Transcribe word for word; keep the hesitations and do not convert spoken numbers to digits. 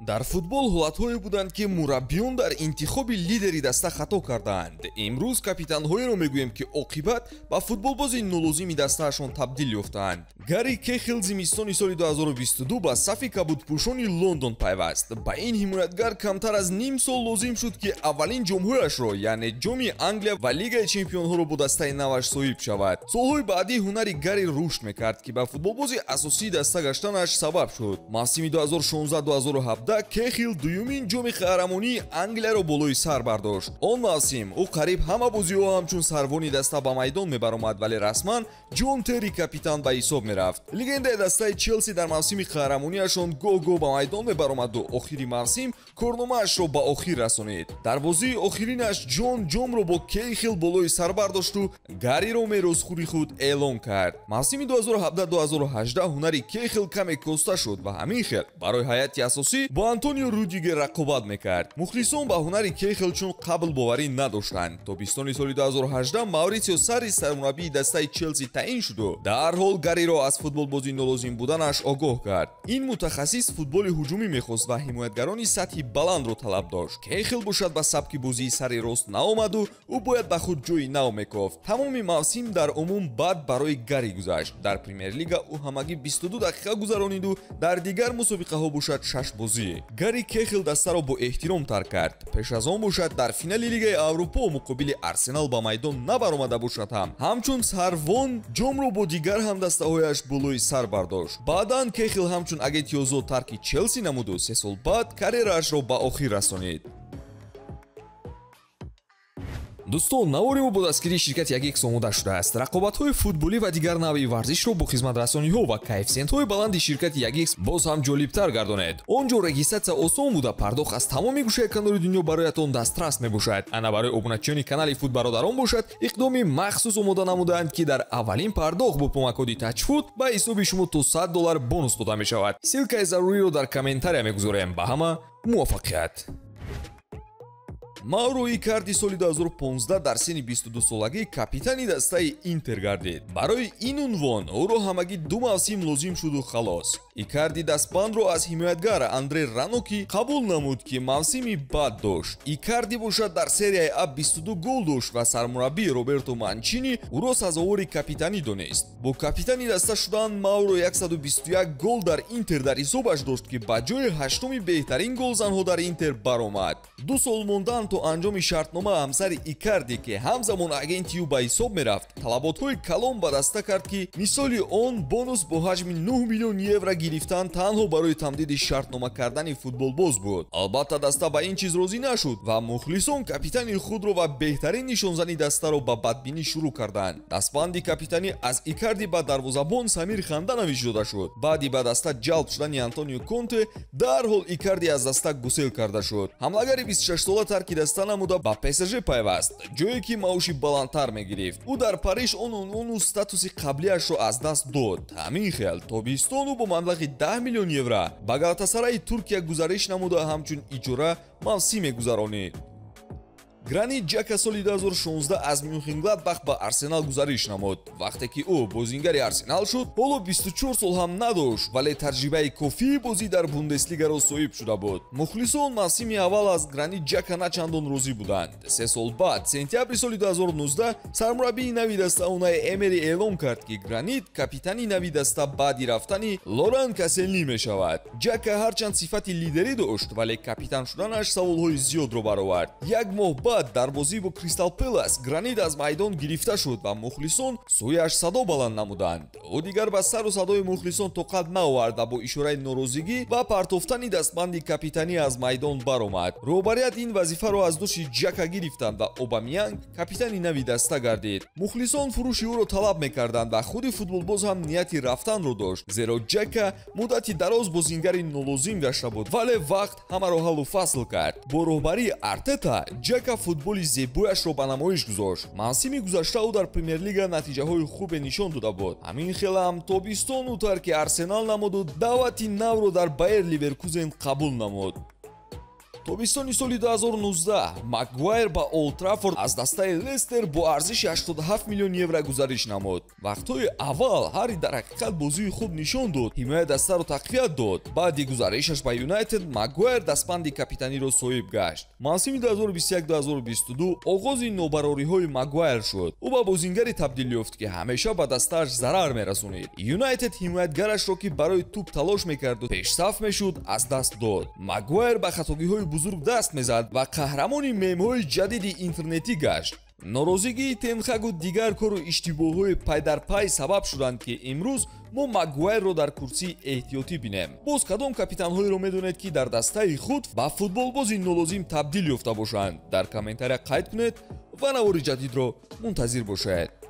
дар футбол ҳолатҳое буданд ки мураббиён дар интихоби лидери даста хато кардаанд. имрӯз капитанҳоеро мегӯем ки оқибат ба футболбози нолозими дастаашон табдил ёфтаанд. Гари Кехел зимистони соли ду ҳазору бисту ду ба сафи кабудпӯшони Лондон пайваст. Ба ин ҳимоятгар камтар аз ним сол лозим шуд ки аввалин ҷомҳояшро, яъне ҷоми Англия ва Лигаи чемпионҳоро бо дастаи наваш соҳиб шавад. Солҳои баъдӣ ҳунари Гари рушд мекард ки ба футболбози асосии даста гаштанаш сабаб шуд. мавсими ду ҳазору шонздаҳ ду ҳазору ҳабдаҳ Кехил дуюмин ҷоми қаҳрамонии Англияро болои сар бардошт. Он мавсим ӯ қариб ҳама бозиҳо ҳамчун сарвони даста ба майдон мебаромад, вале расман Ҷон Терри капитан ба ҳисоб мерафт. Легендаи дастаи Челси дар мавсими қаҳрамониашон гоҳ-гоҳ ба майдон мебаромаду охири мавсим корномаашро ба охир расонид. Дар бозии охиринаш Ҷон ҷомро бо Кехил болои сар бардошту Гариро мерозхӯри худ эълон кард. Мавсими ду ҳазору ҳабдаҳ ду ҳазору ҳаждаҳ ҳунари Кехил каме коста шуд ва ҳамин хел барои ҳайати асосӣ бо Антонио Рудигер рақобат мекард. Мухлисон ба ҳунари Кехил чун қабл боварӣ надоштанд. Тобистони соли ду ҳазору ҳаждаҳ Мауритсио Сарри сармураббии дастаи Челси таъин шуду дарҳол Гариро аз футболбози нолозим буданаш огоҳ кард. Ин мутахассис футболи ҳуҷумӣ мехост ва ҳимоятгарони сатҳи баландро талаб дошт. Кехил бошад ба сабки бозии сарри рост наомаду ӯ бояд ба худ ҷои нав мекофт. Тамоми мавсим дар умум бад барои Гари гузашт. Дар Премер-лига ӯ ҳамагӣ бисту ду дақиқа гузарониду дар дигар мусобиқаҳо бошад шаш бозӣ. Гари Кехил дастаро бо эҳтиром тарк кард. Пеш аз он бошад дар финали Лигаи Аврупо муқобили Арсенал ба майдон набаромада бошад ҳам ҳамчун сарвон ҷомро бо дигар ҳамдастаҳояш болои сар бардошт. Баъдан Кехил ҳамчун агенти озод тарки Челси намуду се сол баъд карьераашро ба охир расонид. дӯстон, навори мо бо дастгирии ширкати як икс омода шудааст. рақобатҳои футболӣ ва дигар навъи варзишро бо хизматрасониҳо ва коэффициентҳои баланди ширкати як икс боз ҳам ҷолибтар гардонед. он ҷо регистратсия осон буда пардохт аз тамоми гӯшаи канори дунё бароятон дастрас мебошад. ана барои обуначиёни канали Футбародарон бошад иқдоми махсус омода намудаанд ки дар аввалин пардохт бо помакоди тачфут ба ҳисоби шумо то сад доллар бонус дода мешавад. силкаи заруриро дар комментария мегузорем. Ба ҳама муваффақият. Мауро Икарди соли ду ҳазору понздаҳ дар сени бисту ду солагӣ капитани дастаи Интер гардид. Барои ин унвон ӯро ҳамагӣ ду мавсим лозим шуду халос. Икарди дастбандро аз ҳимоятгар Андре Раноки қабул намуд ки мавсими бад дошт. Икарди бошад дар серияи А бисту ду гол дошт ва сармураббии Роберто Манчини ӯро сазовори капитанӣ донист. Бо капитани даста шудан Мауро яксаду бисту як гол дар Интер дар ҳисобаш дошт ки ба ҷои ҳаштуми беҳтарин голзанҳо дар Интер баромад. Ду сол мондан то анҷоми шартнома ҳамсари Икарди ки ҳамзамон агенти ӯ ба ҳисоб мерафт талаботҳои калон ба даста кард ки мисоли он бонус бо ҳаҷми нӯҳ миллион евро гирифтан танҳо барои тамдиди шартнома кардани футболбоз буд. Албатта даста ба ин чиз розӣ нашуд ва мухлисон капитани худро ва беҳтарин нишонзани дастаро ба бадбинӣ шурӯъ карданд. Дастбанди капитанӣ аз Икарди ба дарвозабон Самир Ханданович дода шуд. баъди ба даста ҷалб шудани Антонио Конте дарҳол Икарди аз даста гусел карда шуд. ҳамлагари бисту шаш сола тарки даста намуда ба ПСЖ пайваст, ҷое ки маоши баландтар мегирифт. ӯ дар Париж он унвону статуси қаблиашро аз даст дод. ҳамин хел тобистон ӯ бо маблағи даҳ миллион евро ба Галатасараи Туркия гузариш намуда ҳамчун иҷора мавсиме гузаронид. Гранит Ҷака соли ду ҳазору шонздаҳ аз Мюнхенгладбах ба Арсенал гузариш намуд. Вақте ки ӯ бозингари Арсенал шуд, ҳоло бисту чор сол ҳам надошт, вале таҷрибаи кофии бозӣ дар Бундеслигаро соҳиб шуда буд. Мухлисон мавсими аввал аз Гранит Ҷака начандон розӣ буданд. се сол баъд, сентябри соли ду ҳазору нуздаҳ, сармураббии нави даста Унаи Эмери эълон кард ки Гранит капитани нави даста баъди рафтани Лоран Каселни мешавад. Ҷака ҳарчанд сифати лидерӣ дошт, вале капитан шуданаш саволҳои зиёдро баровард. Як моҳ баъд дар бозӣ бо Кристал Пэлас Гранит аз майдон гирифта шуд ва мухлисон сӯяш садо баланд намуданд. ӯ дигар ба сару садои мухлисон тоқат наовард ва бо ишораи норозигӣ ва партофтани дастбанди капитанӣ аз майдон баромад. роҳбарият ин вазифаро аз дошти Ҷака гирифтанд ва Обамянг капитани нави даста гардид. мухлисон фурӯши ӯро талаб мекарданд ва худи футболбоз ҳам нияти рафтанро дошт, зеро Ҷака муддати дароз бозингари нолозим гашта буд, вале вақт ҳамаро ҳаллу фасл кард. бо роҳбарии Артета Ҷака футболи зебояшро ба намоиш гузошт. мавсими гузашта ӯ дар Премер-лига натиҷаҳои хубе нишон дода буд. ҳамин хел ҳам тобистон ӯ тарки Арсенал намуду даъвати навро дар Байер Ливеркузен қабул намуд. тобистони соли ду ҳазору нуздаҳ Магуайр ба Олд Траффорд аз дастаи Лестер бо арзиши ҳаштоду ҳафт миллион евро гузариш намуд. Вақтҳои аввал Ҳарри дар ҳақиқат бозии хуб нишон дод, ҳимояи дастаро тақвият дод. Баъди гузаришаш ба Юнайтед Магуайр дастбанди капитаниро соҳиб гашт. мавсими ду ҳазору бисту як ду ҳазору бисту ду оғози нобарориҳои Магуайр шуд. ӯ ба бозингаре табдил ёфт ки ҳамеша ба дастааш зарар мерасонид. Юнайтед ҳимоятгарашро ки барои тӯб талош мекарду пешсаф мешуд аз даст дод. Магуайр ба хатогиҳои бузург даст мезад ва қаҳрамони мемҳои ҷадиди интернетӣ гашт. норозигии Тенхагу дигар кору иштибоҳҳои пайдарпай сабаб шуданд ки имрӯз мо Магуайрро дар курсии эҳтиётӣ бинем. боз кадом капитанҳоеро медонед ки дар дастаи худ ба футболбози нолозим табдил ёфта бошанд? Дар комментария қайд кунед ва навори ҷадидро мунтазир бошед.